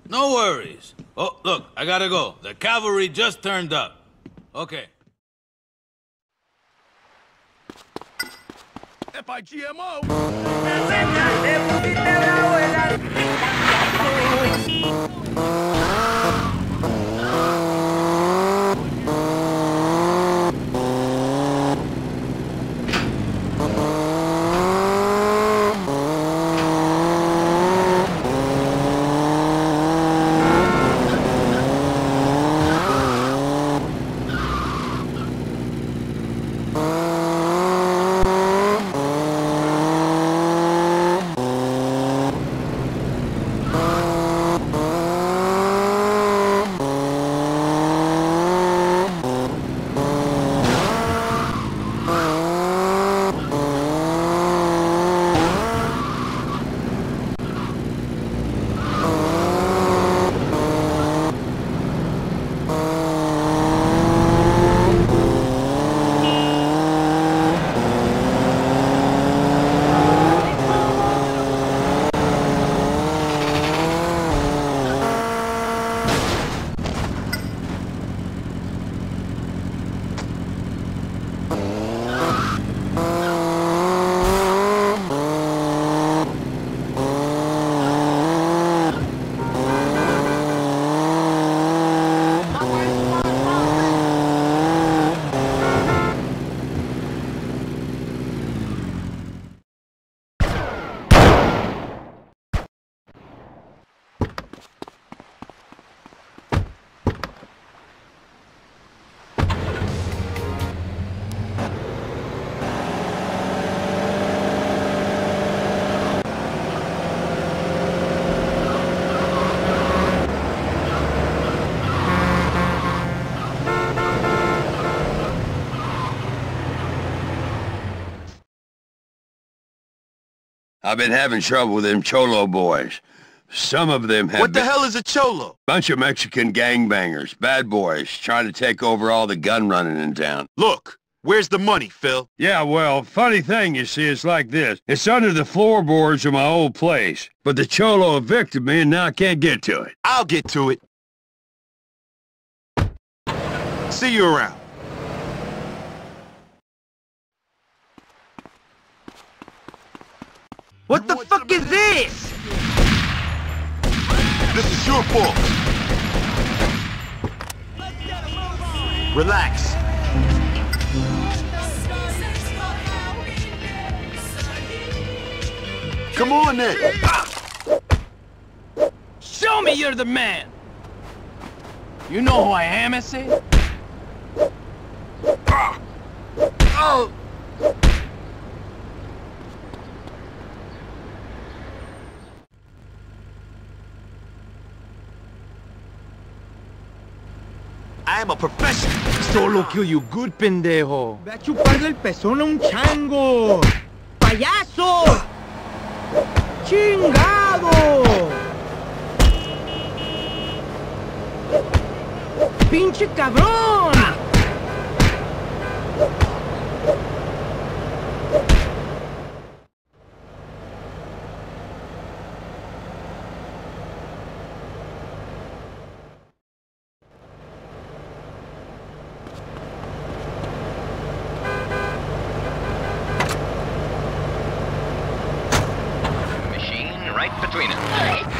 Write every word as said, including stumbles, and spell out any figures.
No worries. Oh, look, I gotta go. The cavalry just turned up. Okay. F I G M O! I've been having trouble with them Cholo boys. Some of them have What the been... hell is a Cholo? Bunch of Mexican gangbangers, bad boys, trying to take over all the gun running in town. Look, where's the money, Phil? Yeah, well, funny thing, you see, it's like this. It's under the floorboards of my old place. But the Cholo evicted me and now I can't get to it. I'll get to it. See you around. What the fuck is this? This is your fault. Relax. Come on then. Show me you're the man. You know who I am, I say? Oh! I am a professional. Solo kill you good, pendejo. Ve a chuparle el pezón a un chango. ¡Payaso! ¡Chingado! ¡Pinche cabrón! Right between us.